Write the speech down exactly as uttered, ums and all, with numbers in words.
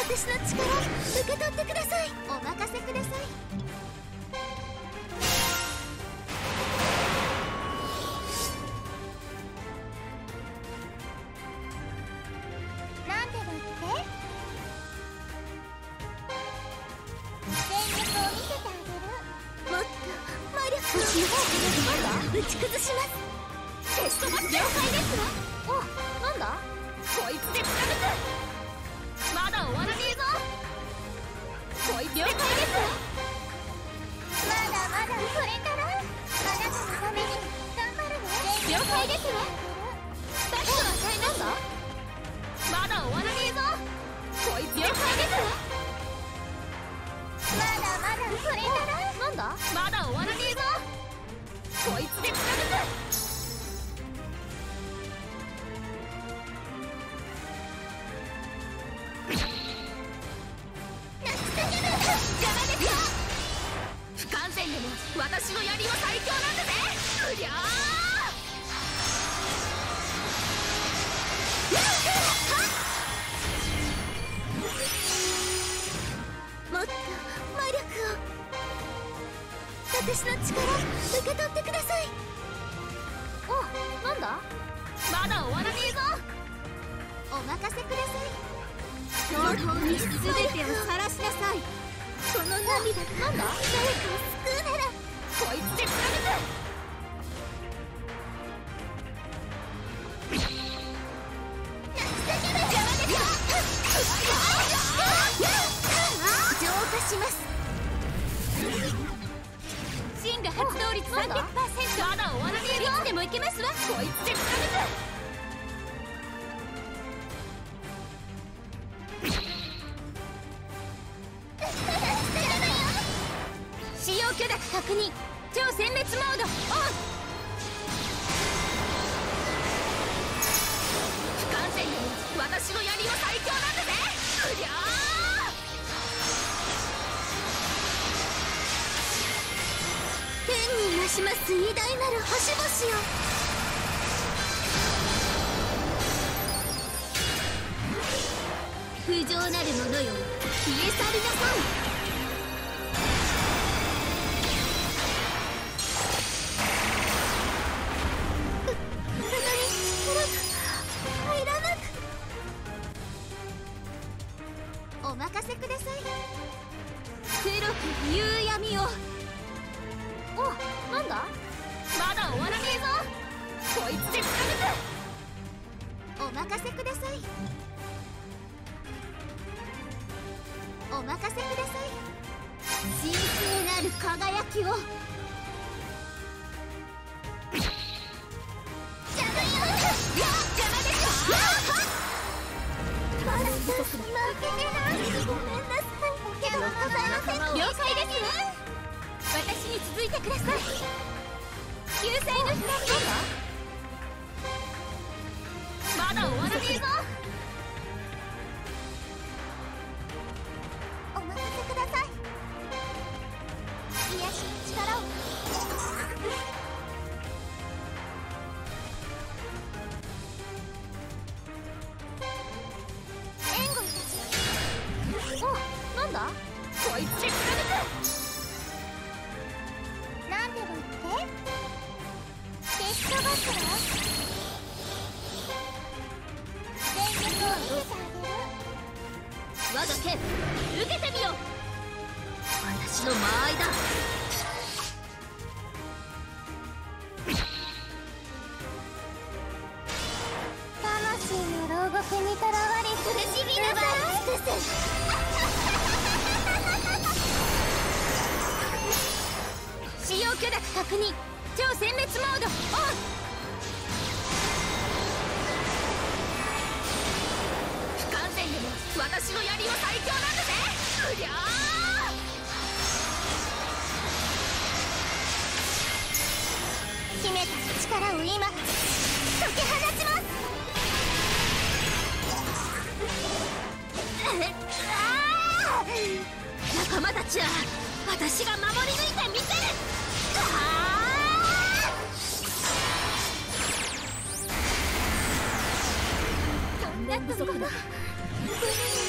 私の力受け取ってください。お任せください。なんでだって？全力を見せてあげる。もっと魔力を打ち崩します。テストマッチ了解ですわ。お、なんだこいつで貫く。まだ終わらねえぞ。こいつ了解ですわ。まだまだこれからあなたのために頑張るね。了解ですわ。スタッフは赤いなんだ。まだ終わらねえぞ。こいつ了解ですわ。まだまだこれからなんだ。まだ終わらねえぞ。こいつで貫く。不完全でも私の槍は最強なんだぜ。うりゃもっと魔力を。私の力受け取ってください。お、なんだ。まだ終わらねえぞ。お任せください。本当に全てを晒しなさい。この涙がなんだ。誰かを救うならこいつで貫く。浄化します。真が発動率 さんびゃくパーセント。まだ終わらねえぞ。いつでもいけますわ。こいつで貫く。使用許諾確認。超殲滅モードオン。不完全でも私の槍は最強なんだぜ。うりゃー天に増します偉大なる星々よ。不浄なる者よ、消え去りなさい。お任せください。黒く夕闇を。お、なんだ。まだ終わらねえぞ。こいつで貫く。お任せください。お任せください。神聖なる輝きを。邪魔よ。邪魔でしょ。まだ負けてない。ごめんなさい。けどございません。了解ですわ。私に続いてください。救済の光。まだ終わらねえぞ。お任せください。癒しの力を。援護いたします。お、なんだ。こいつで貫く。なんでも言って。テストバトラー。全力を見せてあげる。我が剣受けてみよう。私の間合いだ。魂の牢獄にとらわれ苦しみなさい。尽くす。使用許諾確認。超殲滅モードオン。不完全でも私の槍は最強なんだぜ。うりゃー秘めた力を今解き放ちます。仲間たちは私が守り抜いてみせる。不足だ。ごめんなさい。